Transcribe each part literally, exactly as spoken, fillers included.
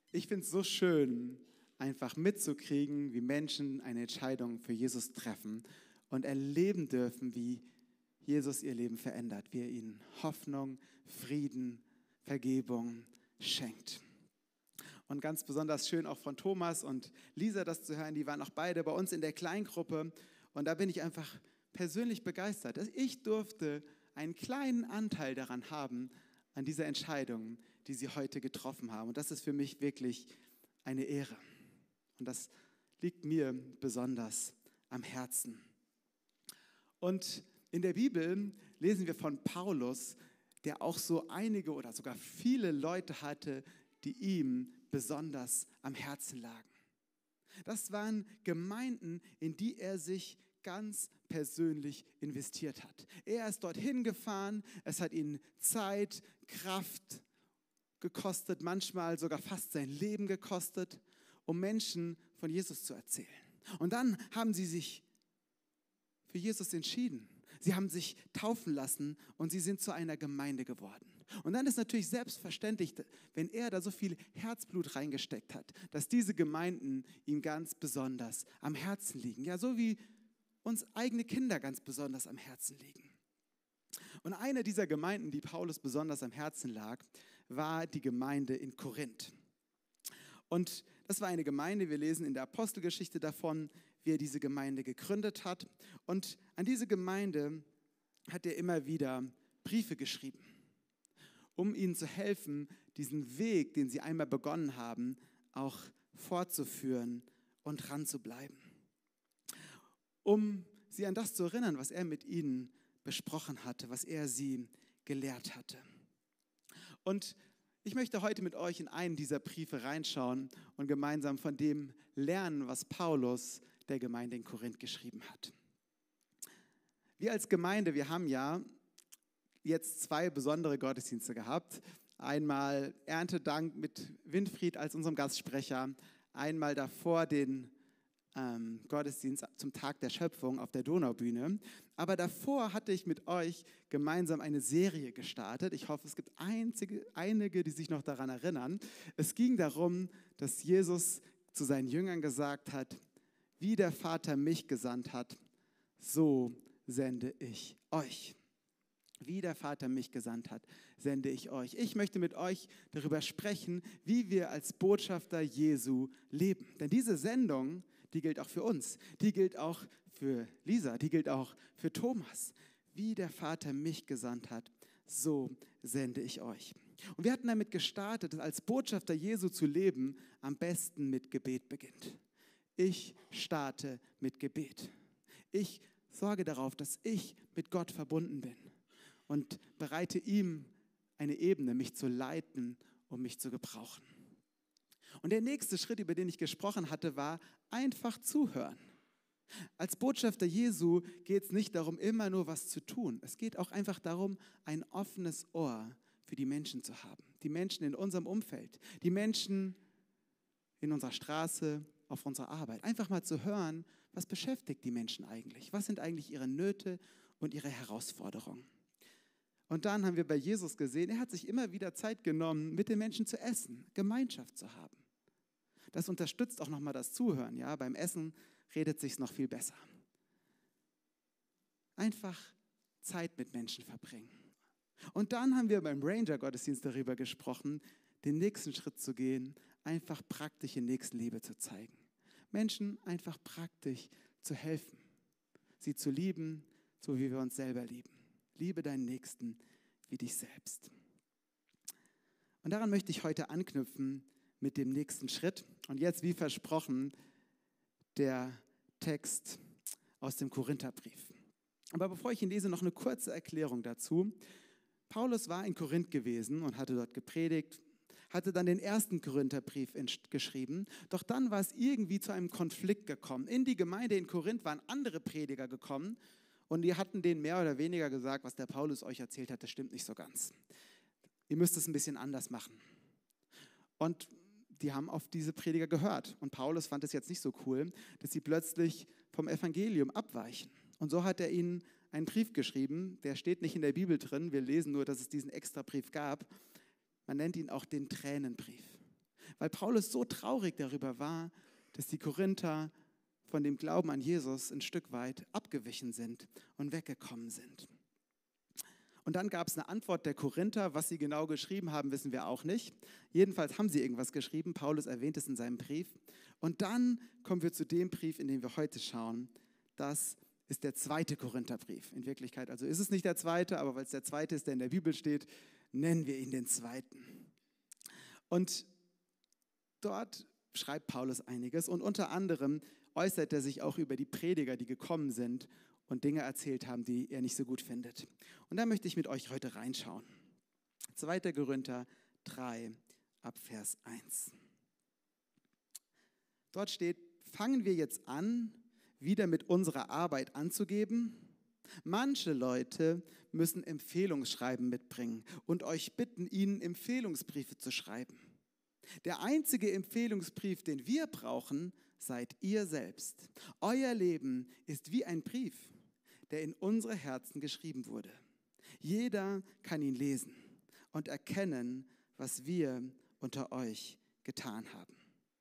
Ich finde es so schön, einfach mitzukriegen, wie Menschen eine Entscheidung für Jesus treffen und erleben dürfen, wie Jesus ihr Leben verändert, wie er ihnen Hoffnung, Frieden, Vergebung schenkt. Und ganz besonders schön auch von Thomas und Lisa das zu hören, die waren auch beide bei uns in der Kleingruppe und da bin ich einfach persönlich begeistert. Ich durfte einen kleinen Anteil daran haben, an dieser Entscheidung, die sie heute getroffen haben. Und das ist für mich wirklich eine Ehre. Und das liegt mir besonders am Herzen. Und in der Bibel lesen wir von Paulus, der auch so einige oder sogar viele Leute hatte, die ihm besonders am Herzen lagen. Das waren Gemeinden, in die er sich ganz persönlich investiert hat. Er ist dorthin gefahren, es hat ihn Zeit, Kraft gekostet, manchmal sogar fast sein Leben gekostet, um Menschen von Jesus zu erzählen. Und dann haben sie sich für Jesus entschieden. Sie haben sich taufen lassen und sie sind zu einer Gemeinde geworden. Und dann ist natürlich selbstverständlich, wenn er da so viel Herzblut reingesteckt hat, dass diese Gemeinden ihm ganz besonders am Herzen liegen. Ja, so wie uns eigene Kinder ganz besonders am Herzen liegen. Und eine dieser Gemeinden, die Paulus besonders am Herzen lag, war die Gemeinde in Korinth. Und das war eine Gemeinde, wir lesen in der Apostelgeschichte davon, wie er diese Gemeinde gegründet hat. Und an diese Gemeinde hat er immer wieder Briefe geschrieben, um ihnen zu helfen, diesen Weg, den sie einmal begonnen haben, auch fortzuführen und dran zu bleiben. Um sie an das zu erinnern, was er mit ihnen besprochen hatte, was er sie gelehrt hatte. Und ich möchte heute mit euch in einen dieser Briefe reinschauen und gemeinsam von dem lernen, was Paulus der Gemeinde in Korinth geschrieben hat. Wir als Gemeinde, wir haben ja jetzt zwei besondere Gottesdienste gehabt. Einmal Erntedank mit Winfried als unserem Gastsprecher, einmal davor den ähm, Gottesdienst zum Tag der Schöpfung auf der Donaubühne. Aber davor hatte ich mit euch gemeinsam eine Serie gestartet. Ich hoffe, es gibt einzige, einige, die sich noch daran erinnern. Es ging darum, dass Jesus zu seinen Jüngern gesagt hat, wie der Vater mich gesandt hat, so sende ich euch. Wie der Vater mich gesandt hat, sende ich euch. Ich möchte mit euch darüber sprechen, wie wir als Botschafter Jesu leben. Denn diese Sendung, die gilt auch für uns. Die gilt auch für Lisa, die gilt auch für Thomas. Wie der Vater mich gesandt hat, so sende ich euch. Und wir hatten damit gestartet, dass als Botschafter Jesu zu leben am besten mit Gebet beginnt. Ich starte mit Gebet. Ich sorge darauf, dass ich mit Gott verbunden bin und bereite ihm eine Ebene, mich zu leiten und mich zu gebrauchen. Und der nächste Schritt, über den ich gesprochen hatte, war einfach zuhören. Als Botschafter Jesu geht es nicht darum, immer nur was zu tun. Es geht auch einfach darum, ein offenes Ohr für die Menschen zu haben. Die Menschen in unserem Umfeld, die Menschen in unserer Straße, auf unserer Arbeit. Einfach mal zu hören, was beschäftigt die Menschen eigentlich? Was sind eigentlich ihre Nöte und ihre Herausforderungen? Und dann haben wir bei Jesus gesehen, er hat sich immer wieder Zeit genommen, mit den Menschen zu essen, Gemeinschaft zu haben. Das unterstützt auch nochmal das Zuhören. Ja? Beim Essen redet sich's noch viel besser. Einfach Zeit mit Menschen verbringen. Und dann haben wir beim Ranger-Gottesdienst darüber gesprochen, den nächsten Schritt zu gehen, einfach praktische Nächstenliebe zu zeigen. Menschen einfach praktisch zu helfen, sie zu lieben, so wie wir uns selber lieben. Liebe deinen Nächsten wie dich selbst. Und daran möchte ich heute anknüpfen mit dem nächsten Schritt. Und jetzt, wie versprochen, der Text aus dem Korintherbrief. Aber bevor ich ihn lese, noch eine kurze Erklärung dazu. Paulus war in Korinth gewesen und hatte dort gepredigt, hatte dann den ersten Korintherbrief geschrieben. Doch dann war es irgendwie zu einem Konflikt gekommen. In die Gemeinde in Korinth waren andere Prediger gekommen und die hatten denen mehr oder weniger gesagt, was der Paulus euch erzählt hat, das stimmt nicht so ganz. Ihr müsst es ein bisschen anders machen. Und die haben auf diese Prediger gehört. Und Paulus fand es jetzt nicht so cool, dass sie plötzlich vom Evangelium abweichen. Und so hat er ihnen einen Brief geschrieben, der steht nicht in der Bibel drin, wir lesen nur, dass es diesen Extrabrief gab. Man nennt ihn auch den Tränenbrief, weil Paulus so traurig darüber war, dass die Korinther von dem Glauben an Jesus ein Stück weit abgewichen sind und weggekommen sind. Und dann gab es eine Antwort der Korinther. Was sie genau geschrieben haben, wissen wir auch nicht. Jedenfalls haben sie irgendwas geschrieben. Paulus erwähnt es in seinem Brief. Und dann kommen wir zu dem Brief, in den wir heute schauen. Das ist der zweite Korintherbrief. In Wirklichkeit also ist es nicht der zweite, aber weil es der zweite ist, der in der Bibel steht, nennen wir ihn den zweiten. Und dort schreibt Paulus einiges und unter anderem äußert er sich auch über die Prediger, die gekommen sind und Dinge erzählt haben, die er nicht so gut findet. Und da möchte ich mit euch heute reinschauen. zweiter Korinther drei, ab Vers eins. Dort steht, fangen wir jetzt an, wieder mit unserer Arbeit anzugeben? Manche Leute müssen Empfehlungsschreiben mitbringen und euch bitten, ihnen Empfehlungsbriefe zu schreiben. Der einzige Empfehlungsbrief, den wir brauchen, seid ihr selbst. Euer Leben ist wie ein Brief, der in unsere Herzen geschrieben wurde. Jeder kann ihn lesen und erkennen, was wir unter euch getan haben.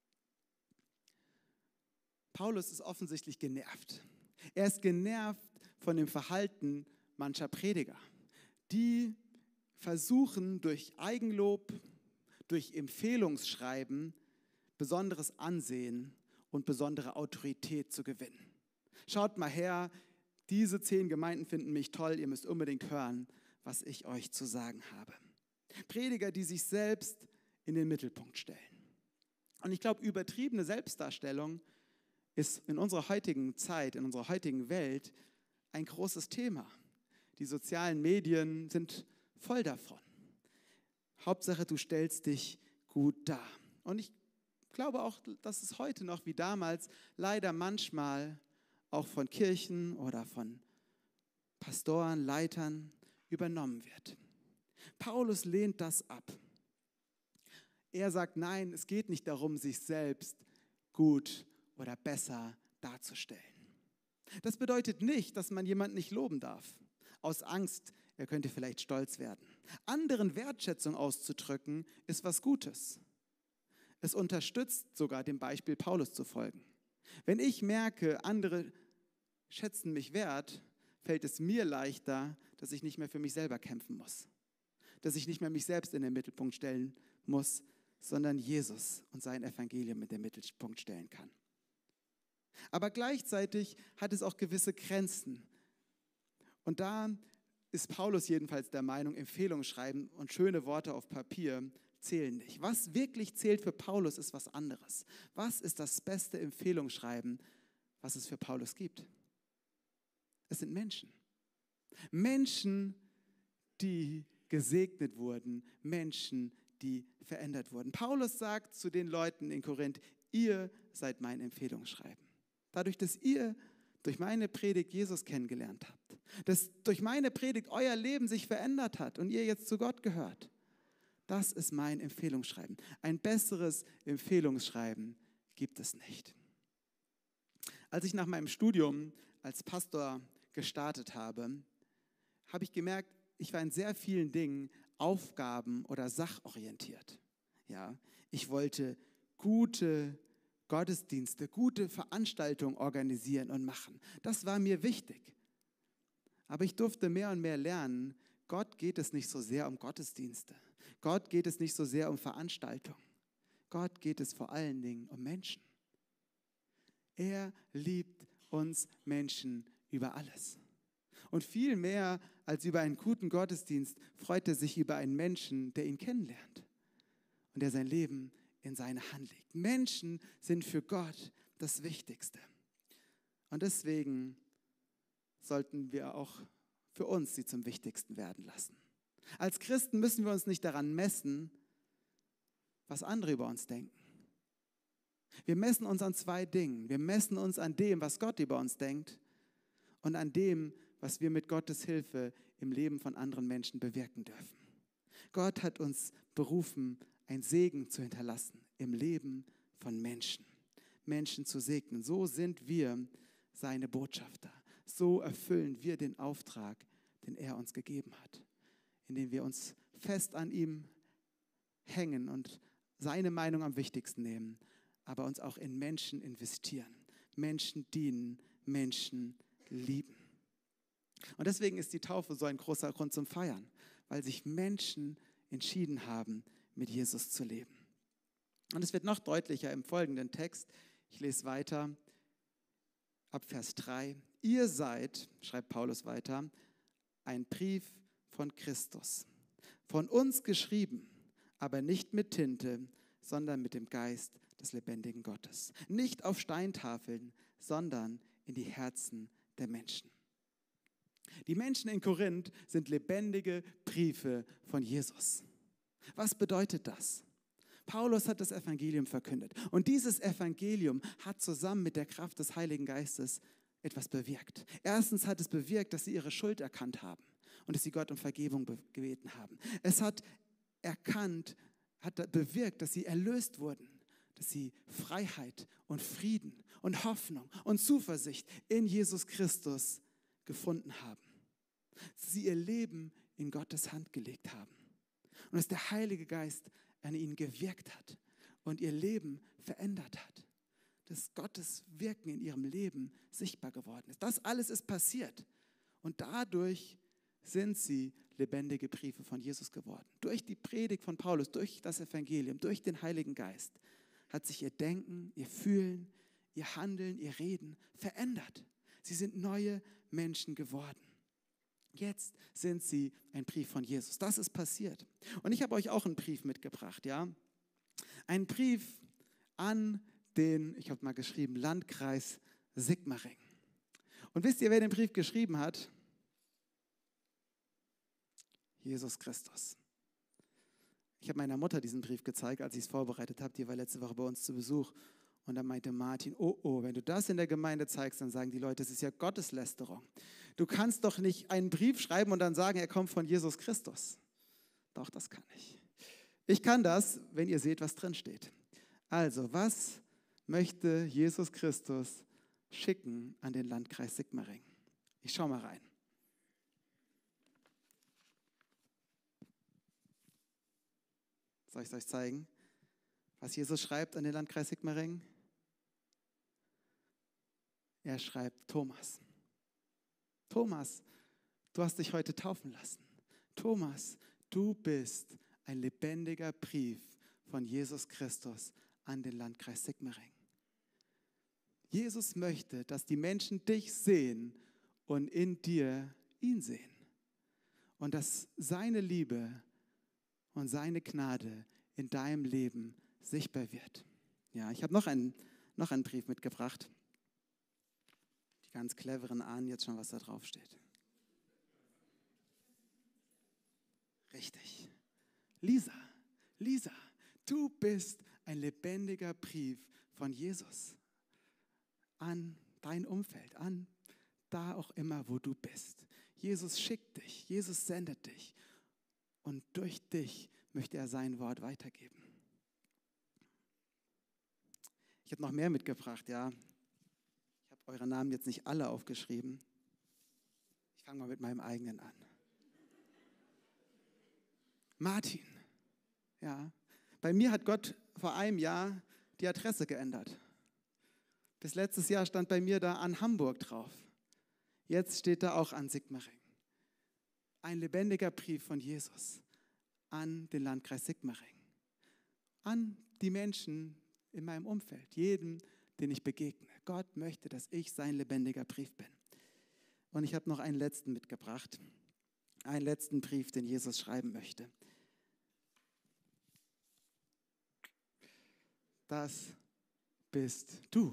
Paulus ist offensichtlich genervt. Er ist genervt von dem Verhalten mancher Prediger, die versuchen durch Eigenlob, durch Empfehlungsschreiben besonderes Ansehen und besondere Autorität zu gewinnen. Schaut mal her, diese zehn Gemeinden finden mich toll, ihr müsst unbedingt hören, was ich euch zu sagen habe. Prediger, die sich selbst in den Mittelpunkt stellen. Und ich glaube, übertriebene Selbstdarstellung ist in unserer heutigen Zeit, in unserer heutigen Welt ein großes Thema. Die sozialen Medien sind voll davon. Hauptsache, du stellst dich gut dar. Und ich glaube auch, dass es heute noch wie damals leider manchmal auch von Kirchen oder von Pastoren, Leitern übernommen wird. Paulus lehnt das ab. Er sagt, nein, es geht nicht darum, sich selbst gut oder besser darzustellen. Das bedeutet nicht, dass man jemanden nicht loben darf, aus Angst, er könnte vielleicht stolz werden. Anderen Wertschätzung auszudrücken, ist was Gutes. Es unterstützt sogar dem Beispiel Paulus zu folgen. Wenn ich merke, andere schätzen mich wert, fällt es mir leichter, dass ich nicht mehr für mich selber kämpfen muss. Dass ich nicht mehr mich selbst in den Mittelpunkt stellen muss, sondern Jesus und sein Evangelium in den Mittelpunkt stellen kann. Aber gleichzeitig hat es auch gewisse Grenzen. Und da ist Paulus jedenfalls der Meinung, Empfehlungsschreiben und schöne Worte auf Papier zählen nicht. Was wirklich zählt für Paulus, ist was anderes. Was ist das beste Empfehlungsschreiben, was es für Paulus gibt? Es sind Menschen. Menschen, die gesegnet wurden, Menschen, die verändert wurden. Paulus sagt zu den Leuten in Korinth, ihr seid mein Empfehlungsschreiben. Dadurch, dass ihr durch meine Predigt Jesus kennengelernt habt, dass durch meine Predigt euer Leben sich verändert hat und ihr jetzt zu Gott gehört, das ist mein Empfehlungsschreiben. Ein besseres Empfehlungsschreiben gibt es nicht. Als ich nach meinem Studium als Pastor gestartet habe, habe ich gemerkt, ich war in sehr vielen Dingen aufgaben- oder sachorientiert. Ja, ich wollte gute Gottesdienste, gute Veranstaltungen organisieren und machen. Das war mir wichtig. Aber ich durfte mehr und mehr lernen, Gott geht es nicht so sehr um Gottesdienste. Gott geht es nicht so sehr um Veranstaltungen. Gott geht es vor allen Dingen um Menschen. Er liebt uns Menschen über alles. Und viel mehr als über einen guten Gottesdienst freut er sich über einen Menschen, der ihn kennenlernt und der sein Leben in seine Hand legt. Menschen sind für Gott das Wichtigste. Und deswegen sollten wir auch für uns sie zum Wichtigsten werden lassen. Als Christen müssen wir uns nicht daran messen, was andere über uns denken. Wir messen uns an zwei Dingen. Wir messen uns an dem, was Gott über uns denkt und an dem, was wir mit Gottes Hilfe im Leben von anderen Menschen bewirken dürfen. Gott hat uns berufen, ein Segen zu hinterlassen im Leben von Menschen. Menschen zu segnen. So sind wir seine Botschafter. So erfüllen wir den Auftrag, den er uns gegeben hat, indem wir uns fest an ihm hängen und seine Meinung am wichtigsten nehmen, aber uns auch in Menschen investieren, Menschen dienen, Menschen lieben. Und deswegen ist die Taufe so ein großer Grund zum Feiern, weil sich Menschen entschieden haben, mit Jesus zu leben. Und es wird noch deutlicher im folgenden Text. Ich lese weiter ab Vers drei. Ihr seid, schreibt Paulus weiter, ein Brief von Christus, von uns geschrieben, aber nicht mit Tinte, sondern mit dem Geist des lebendigen Gottes. Nicht auf Steintafeln, sondern in die Herzen der Menschen. Die Menschen in Korinth sind lebendige Briefe von Jesus. Was bedeutet das? Paulus hat das Evangelium verkündet. Und dieses Evangelium hat zusammen mit der Kraft des Heiligen Geistes etwas bewirkt. Erstens hat es bewirkt, dass sie ihre Schuld erkannt haben und dass sie Gott um Vergebung gebeten haben. Es hat erkannt, hat bewirkt, dass sie erlöst wurden, dass sie Freiheit und Frieden und Hoffnung und Zuversicht in Jesus Christus gefunden haben. Sie ihr Leben in Gottes Hand gelegt haben. Und dass der Heilige Geist an ihnen gewirkt hat und ihr Leben verändert hat. Dass Gottes Wirken in ihrem Leben sichtbar geworden ist. Das alles ist passiert. Und dadurch sind sie lebendige Briefe von Jesus geworden. Durch die Predigt von Paulus, durch das Evangelium, durch den Heiligen Geist hat sich ihr Denken, ihr Fühlen, ihr Handeln, ihr Reden verändert. Sie sind neue Menschen geworden. Jetzt sind sie ein Brief von Jesus. Das ist passiert. Und ich habe euch auch einen Brief mitgebracht, ja? Einen Brief an den, ich habe mal geschrieben, Landkreis Sigmaringen. Und wisst ihr, wer den Brief geschrieben hat? Jesus Christus. Ich habe meiner Mutter diesen Brief gezeigt, als ich es vorbereitet habe. Die war letzte Woche bei uns zu Besuch. Und dann meinte Martin, oh, oh, wenn du das in der Gemeinde zeigst, dann sagen die Leute, das ist ja Gotteslästerung. Du kannst doch nicht einen Brief schreiben und dann sagen, er kommt von Jesus Christus. Doch, das kann ich. Ich kann das, wenn ihr seht, was drin steht. Also, was möchte Jesus Christus schicken an den Landkreis Sigmaringen? Ich schaue mal rein. Soll ich es euch zeigen, was Jesus schreibt an den Landkreis Sigmaringen? Er schreibt, Thomas, Thomas, du hast dich heute taufen lassen. Thomas, du bist ein lebendiger Brief von Jesus Christus an den Landkreis Sigmaringen. Jesus möchte, dass die Menschen dich sehen und in dir ihn sehen. Und dass seine Liebe und seine Gnade in deinem Leben sichtbar wird. Ja, ich habe noch einen, noch einen Brief mitgebracht. Die ganz cleveren ahnen jetzt schon, was da drauf steht. Richtig. Lisa, Lisa, du bist ein lebendiger Brief von Jesus an dein Umfeld, an da auch immer, wo du bist. Jesus schickt dich, Jesus sendet dich und durch dich möchte er sein Wort weitergeben. Ich habe noch mehr mitgebracht, ja. Ich habe eure Namen jetzt nicht alle aufgeschrieben. Ich fange mal mit meinem eigenen an. Martin, ja. Bei mir hat Gott vor einem Jahr die Adresse geändert. Bis letztes Jahr stand bei mir da an Hamburg drauf. Jetzt steht da auch an Sigmaringen. Ein lebendiger Brief von Jesus an den Landkreis Sigmaringen. An die Menschen in meinem Umfeld, jedem, den ich begegne. Gott möchte, dass ich sein lebendiger Brief bin. Und ich habe noch einen letzten mitgebracht. Einen letzten Brief, den Jesus schreiben möchte. Das bist du.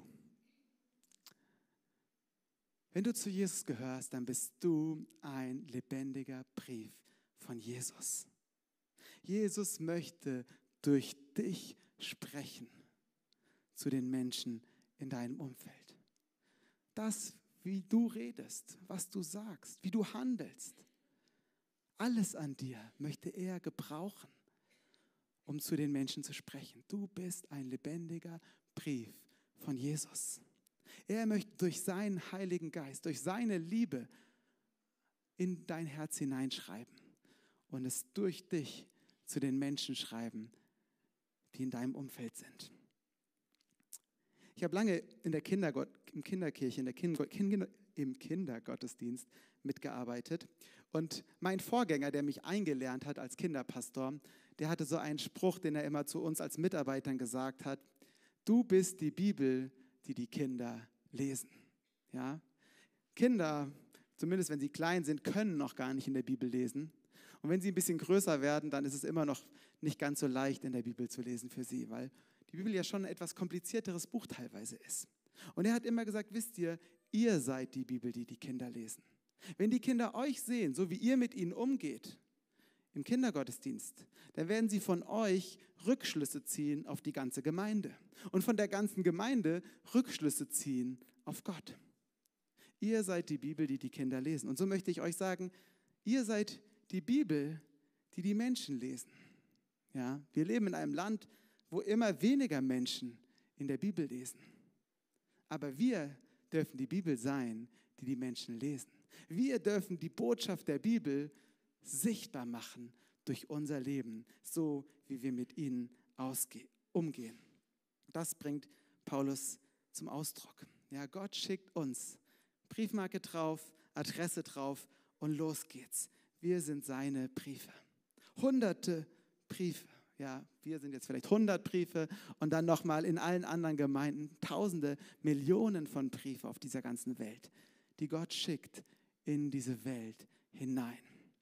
Wenn du zu Jesus gehörst, dann bist du ein lebendiger Brief von Jesus. Jesus möchte durch dich sprechen zu den Menschen in deinem Umfeld. Das, wie du redest, was du sagst, wie du handelst, alles an dir möchte er gebrauchen, um zu den Menschen zu sprechen. Du bist ein lebendiger Brief von Jesus. Er möchte durch seinen Heiligen Geist, durch seine Liebe in dein Herz hineinschreiben und es durch dich zu den Menschen schreiben, die in deinem Umfeld sind. Ich habe lange in der Kindergott, im Kinderkirche, in der kind, kind, im Kindergottesdienst mitgearbeitet. Und mein Vorgänger, der mich eingelernt hat als Kinderpastor, der hatte so einen Spruch, den er immer zu uns als Mitarbeitern gesagt hat: Du bist die Bibel, die die Kinder lesen. Ja? Kinder, zumindest wenn sie klein sind, können noch gar nicht in der Bibel lesen. Und wenn sie ein bisschen größer werden, dann ist es immer noch nicht ganz so leicht, in der Bibel zu lesen für sie, weil die Bibel ja schon ein etwas komplizierteres Buch teilweise ist. Und er hat immer gesagt, wisst ihr, ihr seid die Bibel, die die Kinder lesen. Wenn die Kinder euch sehen, so wie ihr mit ihnen umgeht, im Kindergottesdienst, dann werden sie von euch Rückschlüsse ziehen auf die ganze Gemeinde. Und von der ganzen Gemeinde Rückschlüsse ziehen auf Gott. Ihr seid die Bibel, die die Kinder lesen. Und so möchte ich euch sagen, ihr seid die Bibel, die die Menschen lesen. Ja, wir leben in einem Land, wo immer weniger Menschen in der Bibel lesen. Aber wir dürfen die Bibel sein, die die Menschen lesen. Wir dürfen die Botschaft der Bibel sichtbar machen durch unser Leben, so wie wir mit ihnen ausge- umgehen. Das bringt Paulus zum Ausdruck. Ja, Gott schickt uns Briefmarke drauf, Adresse drauf und los geht's. Wir sind seine Briefe. Hunderte Briefe. Ja, wir sind jetzt vielleicht hundert Briefe und dann nochmal in allen anderen Gemeinden tausende, Millionen von Briefen auf dieser ganzen Welt, die Gott schickt in diese Welt hinein.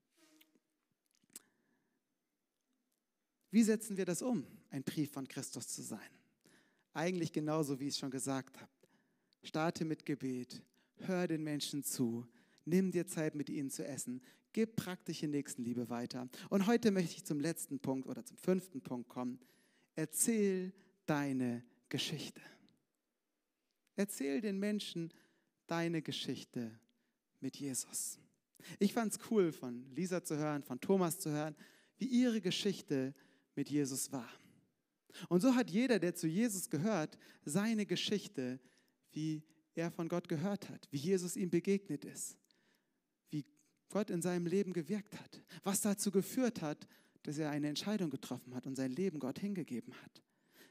Wie setzen wir das um, ein Brief von Christus zu sein? Eigentlich genauso, wie ich es schon gesagt habe. Starte mit Gebet, hör den Menschen zu, nimm dir Zeit, mit ihnen zu essen, gib praktische Nächstenliebe weiter. Und heute möchte ich zum letzten Punkt oder zum fünften Punkt kommen. Erzähl deine Geschichte. Erzähl den Menschen deine Geschichte mit Jesus. Ich fand es cool, von Lisa zu hören, von Thomas zu hören, wie ihre Geschichte mit Jesus war. Und so hat jeder, der zu Jesus gehört, seine Geschichte, wie er von Gott gehört hat, wie Jesus ihm begegnet ist, wie Gott in seinem Leben gewirkt hat, was dazu geführt hat, dass er eine Entscheidung getroffen hat und sein Leben Gott hingegeben hat.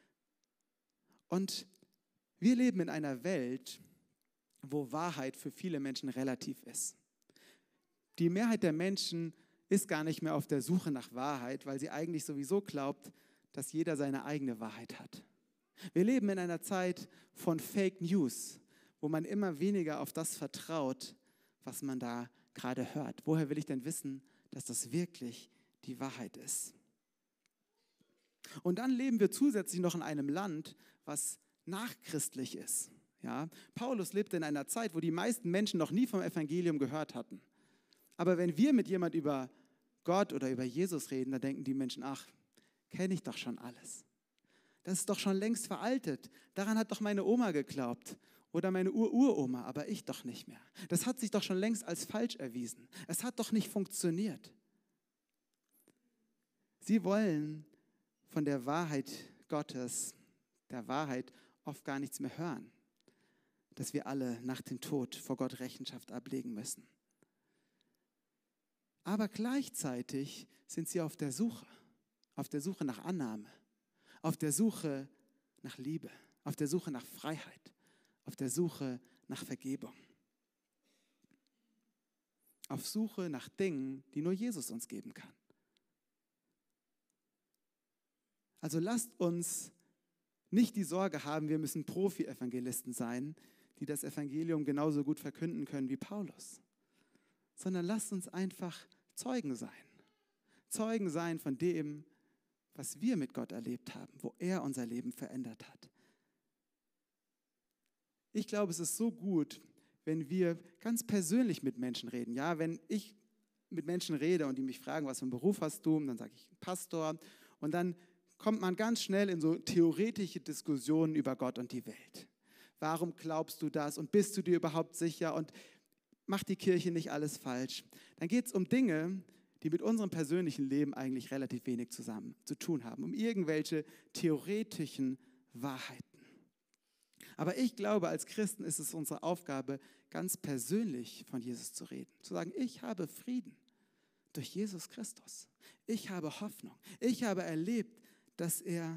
Und wir leben in einer Welt, wo Wahrheit für viele Menschen relativ ist. Die Mehrheit der Menschen ist gar nicht mehr auf der Suche nach Wahrheit, weil sie eigentlich sowieso glaubt, dass jeder seine eigene Wahrheit hat. Wir leben in einer Zeit von Fake News, wo man immer weniger auf das vertraut, was man da gerade hört. Woher will ich denn wissen, dass das wirklich die Wahrheit ist? Und dann leben wir zusätzlich noch in einem Land, was nachchristlich ist. Ja? Paulus lebte in einer Zeit, wo die meisten Menschen noch nie vom Evangelium gehört hatten. Aber wenn wir mit jemand über Gott oder über Jesus reden, dann denken die Menschen, ach, kenne ich doch schon alles. Das ist doch schon längst veraltet. Daran hat doch meine Oma geglaubt oder meine Ur-Uroma, aber ich doch nicht mehr. Das hat sich doch schon längst als falsch erwiesen. Es hat doch nicht funktioniert. Sie wollen von der Wahrheit Gottes, der Wahrheit, oft gar nichts mehr hören, dass wir alle nach dem Tod vor Gott Rechenschaft ablegen müssen. Aber gleichzeitig sind sie auf der Suche, auf der Suche nach Annahme, auf der Suche nach Liebe, auf der Suche nach Freiheit, auf der Suche nach Vergebung. Auf Suche nach Dingen, die nur Jesus uns geben kann. Also lasst uns nicht die Sorge haben, wir müssen Profi-Evangelisten sein, die das Evangelium genauso gut verkünden können wie Paulus. Sondern lasst uns einfach Zeugen sein. Zeugen sein von dem, was wir mit Gott erlebt haben, wo er unser Leben verändert hat. Ich glaube, es ist so gut, wenn wir ganz persönlich mit Menschen reden. Ja, wenn ich mit Menschen rede und die mich fragen, was für einen Beruf hast du, und dann sage ich Pastor, und dann kommt man ganz schnell in so theoretische Diskussionen über Gott und die Welt. Warum glaubst du das und bist du dir überhaupt sicher und macht die Kirche nicht alles falsch? Dann geht es um Dinge, die mit unserem persönlichen Leben eigentlich relativ wenig zusammen zu tun haben, um irgendwelche theoretischen Wahrheiten. Aber ich glaube, als Christen ist es unsere Aufgabe, ganz persönlich von Jesus zu reden. Zu sagen, ich habe Frieden durch Jesus Christus. Ich habe Hoffnung. Ich habe erlebt, dass er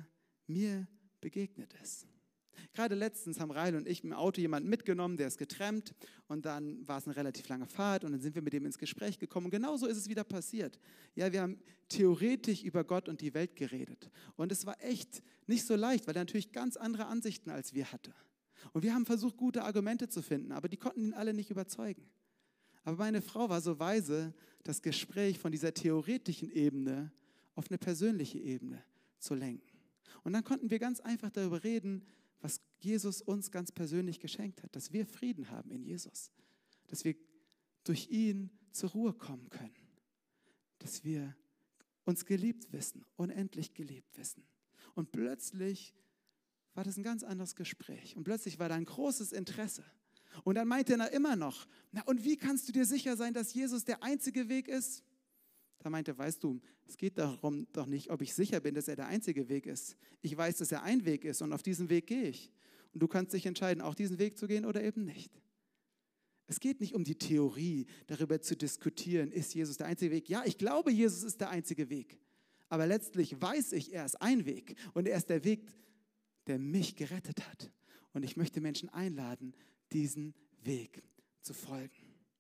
mir begegnet ist. Gerade letztens haben Rael und ich im Auto jemanden mitgenommen, der ist getrennt und dann war es eine relativ lange Fahrt und dann sind wir mit dem ins Gespräch gekommen und genauso ist es wieder passiert. Ja, wir haben theoretisch über Gott und die Welt geredet und es war echt nicht so leicht, weil er natürlich ganz andere Ansichten als wir hatte. Und wir haben versucht, gute Argumente zu finden, aber die konnten ihn alle nicht überzeugen. Aber meine Frau war so weise, das Gespräch von dieser theoretischen Ebene auf eine persönliche Ebene zu lenken. Und dann konnten wir ganz einfach darüber reden, was Jesus uns ganz persönlich geschenkt hat, dass wir Frieden haben in Jesus, dass wir durch ihn zur Ruhe kommen können, dass wir uns geliebt wissen, unendlich geliebt wissen. Und plötzlich war das ein ganz anderes Gespräch und plötzlich war da ein großes Interesse. Und dann meinte er immer noch, na und wie kannst du dir sicher sein, dass Jesus der einzige Weg ist? Da meinte er, weißt du, es geht darum doch nicht, ob ich sicher bin, dass er der einzige Weg ist. Ich weiß, dass er ein Weg ist und auf diesen Weg gehe ich. Und du kannst dich entscheiden, auch diesen Weg zu gehen oder eben nicht. Es geht nicht um die Theorie, darüber zu diskutieren, ist Jesus der einzige Weg? Ja, ich glaube, Jesus ist der einzige Weg. Aber letztlich weiß ich, er ist ein Weg und er ist der Weg, der mich gerettet hat. Und ich möchte Menschen einladen, diesen Weg zu folgen.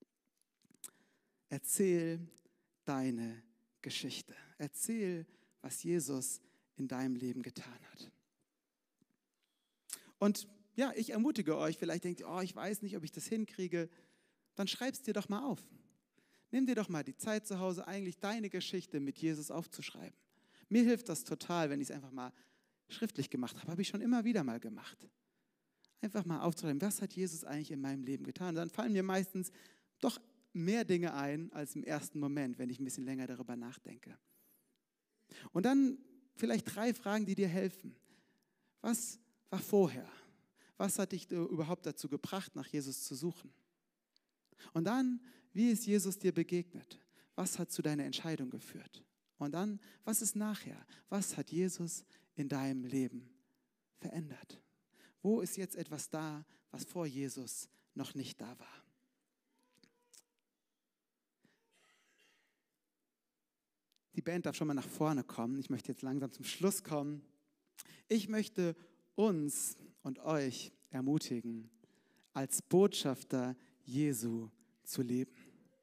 Erzähl deine Geschichte. Erzähl, was Jesus in deinem Leben getan hat. Und ja, ich ermutige euch, vielleicht denkt ihr, oh, ich weiß nicht, ob ich das hinkriege, dann schreib es dir doch mal auf. Nimm dir doch mal die Zeit zu Hause, eigentlich deine Geschichte mit Jesus aufzuschreiben. Mir hilft das total, wenn ich es einfach mal schriftlich gemacht habe. Habe ich schon immer wieder mal gemacht. Einfach mal aufzuschreiben, was hat Jesus eigentlich in meinem Leben getan? Und dann fallen mir meistens doch mehr Dinge ein als im ersten Moment, wenn ich ein bisschen länger darüber nachdenke. Und dann vielleicht drei Fragen, die dir helfen. Was war vorher? Was hat dich überhaupt dazu gebracht, nach Jesus zu suchen? Und dann, wie ist Jesus dir begegnet? Was hat zu deiner Entscheidung geführt? Und dann, was ist nachher? Was hat Jesus in deinem Leben verändert? Wo ist jetzt etwas da, was vor Jesus noch nicht da war? Die Band darf schon mal nach vorne kommen. Ich möchte jetzt langsam zum Schluss kommen. Ich möchte uns und euch ermutigen, als Botschafter Jesu zu leben.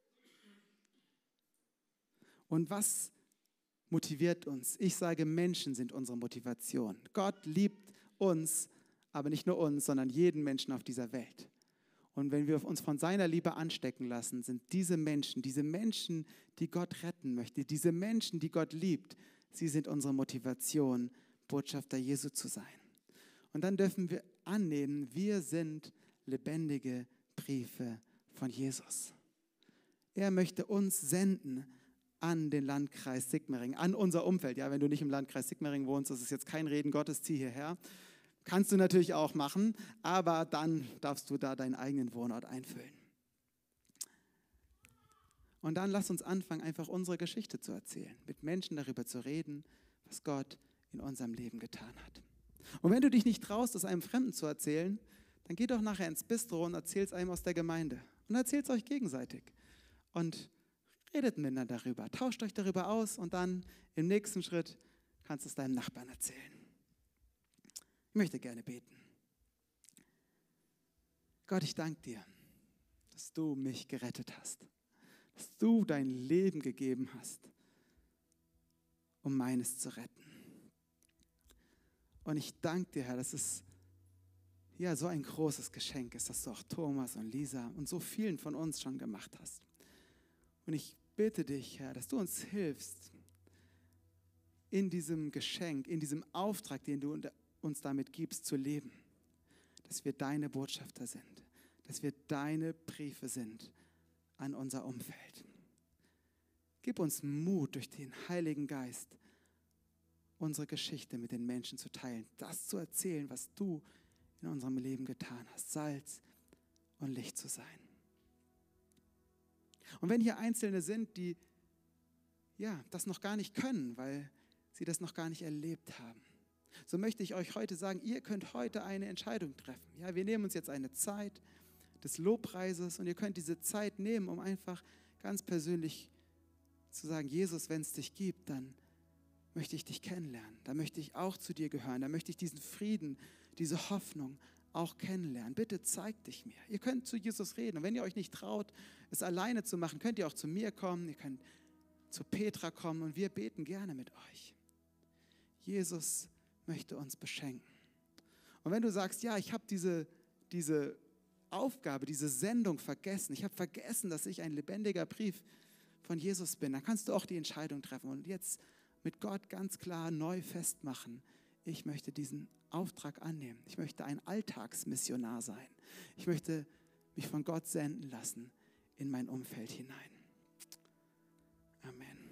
Und was motiviert uns? Ich sage, Menschen sind unsere Motivation. Gott liebt uns, aber nicht nur uns, sondern jeden Menschen auf dieser Welt. Und wenn wir uns von seiner Liebe anstecken lassen, sind diese Menschen, diese Menschen, die Gott retten möchte, diese Menschen, die Gott liebt, sie sind unsere Motivation, Botschafter Jesu zu sein. Und dann dürfen wir annehmen, wir sind lebendige Briefe von Jesus. Er möchte uns senden an den Landkreis Sigmaringen, an unser Umfeld. Ja, wenn du nicht im Landkreis Sigmaringen wohnst, das ist jetzt kein Reden Gottes, zieh hierher. Kannst du natürlich auch machen, aber dann darfst du da deinen eigenen Wohnort einfüllen. Und dann lass uns anfangen, einfach unsere Geschichte zu erzählen, mit Menschen darüber zu reden, was Gott in unserem Leben getan hat. Und wenn du dich nicht traust, es einem Fremden zu erzählen, dann geh doch nachher ins Bistro und erzähl es einem aus der Gemeinde. Und erzählt es euch gegenseitig. Und redet miteinander darüber, tauscht euch darüber aus und dann im nächsten Schritt kannst du es deinem Nachbarn erzählen. Ich möchte gerne beten. Gott, ich danke dir, dass du mich gerettet hast, dass du dein Leben gegeben hast, um meines zu retten. Und ich danke dir, Herr, dass es ja so ein großes Geschenk ist, dass du auch Thomas und Lisa und so vielen von uns schon gemacht hast. Und ich bitte dich, Herr, dass du uns hilfst, in diesem Geschenk, in diesem Auftrag, den du uns damit gibst, zu leben. Dass wir deine Botschafter sind, dass wir deine Briefe sind an unser Umfeld. Gib uns Mut, durch den Heiligen Geist unsere Geschichte mit den Menschen zu teilen, das zu erzählen, was du in unserem Leben getan hast, Salz und Licht zu sein. Und wenn hier Einzelne sind, die ja, das noch gar nicht können, weil sie das noch gar nicht erlebt haben, so möchte ich euch heute sagen, ihr könnt heute eine Entscheidung treffen. Ja, wir nehmen uns jetzt eine Zeit des Lobpreises und ihr könnt diese Zeit nehmen, um einfach ganz persönlich zu sagen, Jesus, wenn es dich gibt, dann möchte ich dich kennenlernen. Da möchte ich auch zu dir gehören. Da möchte ich diesen Frieden, diese Hoffnung auch kennenlernen. Bitte zeig dich mir. Ihr könnt zu Jesus reden. Und wenn ihr euch nicht traut, es alleine zu machen, könnt ihr auch zu mir kommen. Ihr könnt zu Petra kommen und wir beten gerne mit euch. Jesus möchte uns beschenken. Und wenn du sagst, ja, ich habe diese, diese Aufgabe, diese Sendung vergessen, ich habe vergessen, dass ich ein lebendiger Brief von Jesus bin, dann kannst du auch die Entscheidung treffen und jetzt mit Gott ganz klar neu festmachen, ich möchte diesen Auftrag annehmen. Ich möchte ein Alltagsmissionar sein. Ich möchte mich von Gott senden lassen in mein Umfeld hinein. Amen.